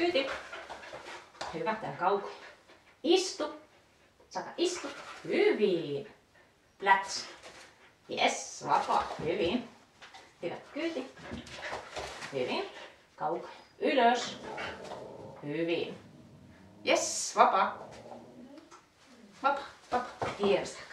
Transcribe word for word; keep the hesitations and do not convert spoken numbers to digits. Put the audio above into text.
kyyti. Hyvä, tää kauko. Istu. Saka, istu. Hyvin. Plats. Yes, vapaa. Hyvin. Hyvä, kyyti. Hyvin. Kauko. Ylös. Hyvin. Yes, vapaa. Vapaa, vapaa. Hienosti.